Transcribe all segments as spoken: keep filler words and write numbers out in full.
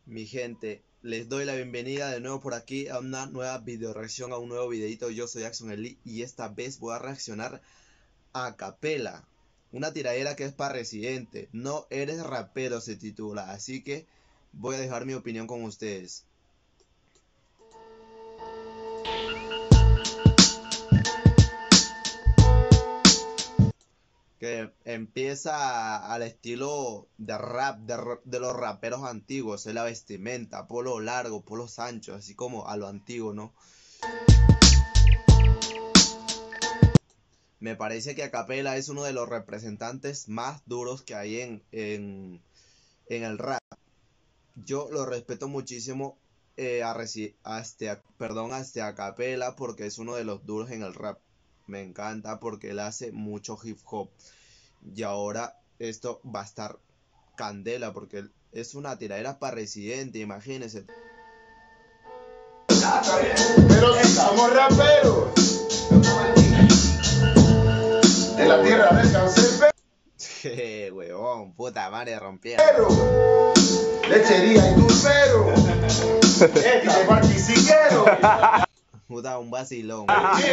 Mi gente, les doy la bienvenida de nuevo por aquí a una nueva video reacción, a un nuevo videito. Yo soy Axon Eli y esta vez voy a reaccionar a capela, una tiradera que es para Residente. No eres rapero se titula, así que voy a dejar mi opinión con ustedes. Que empieza al estilo de rap, de, ra- de los raperos antiguos, es la vestimenta, polo largo, polo ancho, así como a lo antiguo, ¿no? Me parece que Acapela es uno de los representantes más duros que hay en, en, en el rap. Yo lo respeto muchísimo eh, a, Resi- a este, a- perdón, a este Acapela porque es uno de los duros en el rap. Me encanta porque él hace mucho hip hop. Y ahora esto va a estar candela porque él es una tiradera para Residente, imagínense. Pero si somos raperos de la tierra del cáncer, Jeje, huevón, puta madre, rompieron. pero lechería y dulcero, y de barquisiquero. Puta, un vacilón.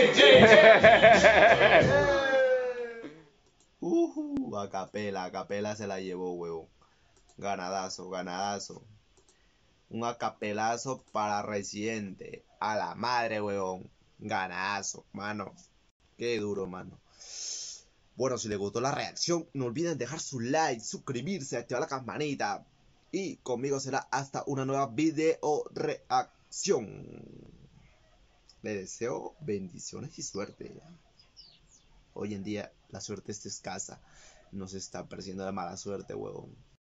Uh, a capela, a capela se la llevó, huevón. Ganadazo, ganadazo. Un acapelazo para Residente. A la madre, huevón. Ganadazo, mano. Qué duro, mano. Bueno, si les gustó la reacción, no olviden dejar su like, suscribirse, activar la campanita. Y conmigo será hasta una nueva video reacción. Les deseo bendiciones y suerte. Hoy en día la suerte está escasa. Nos está pareciendo de mala suerte, huevón.